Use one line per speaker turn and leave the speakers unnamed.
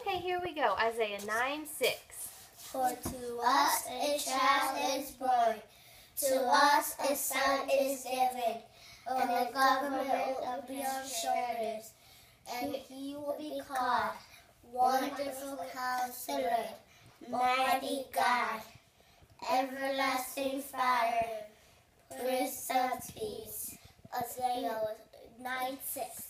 Okay, here we go. Isaiah 9:6.
For to us a child is born, to us a son is given, and the government will be on his shoulders, and he will be called Wonderful Counselor, Mighty God, Everlasting Father, Prince of Peace. Isaiah 9:6.